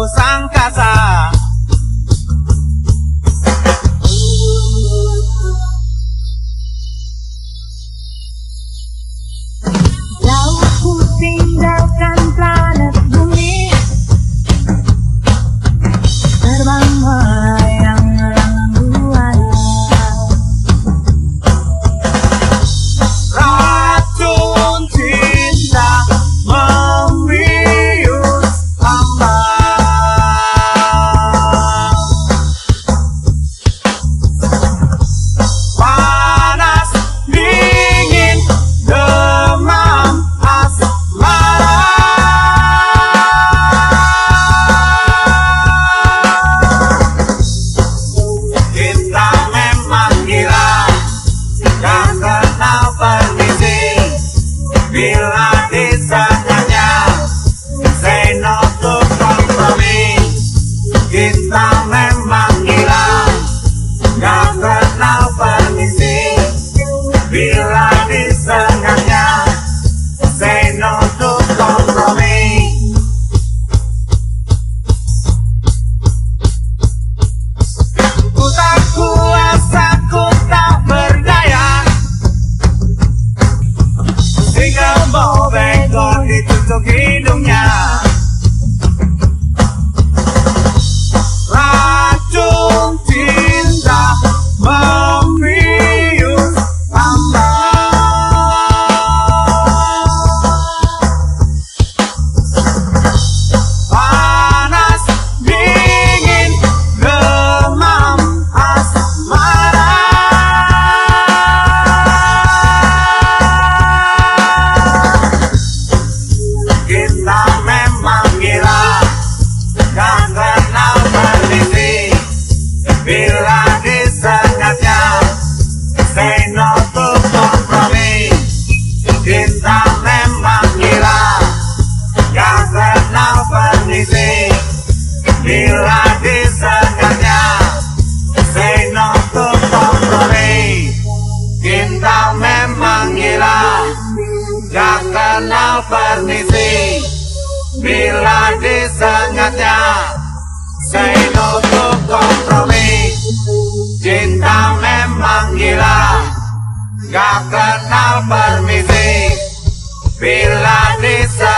tembus angkasa. Jauh ku tinggalkan planet bumi, terbang melayang buaya. Racun cinta membius hamba. Panas, dingin, demam, asmara. Kita memang gila, gak kenal permisi. Bila disangkanya say no to kompromi. Kita memang gila, gak kenal permisi. Bila disangkanya say no to kompromi. Ku tak kuasa, ku tak berdaya, tinggal bau bengkok ditutup hidungnya. Racun cinta membius hamba. Panas, dingin, demam, asmara. Kita memang gila, gak kenal permisi. Bila disengatnya say no to kompromi. Kita memang gila, gak kenal permisi. Bila disengatnya say no to kompromi. Kita memang gila, gak kenal permisi. Bila disengatnya say no to kompromi. Cinta memang gila, gak kenal permisi. Bila disengatnya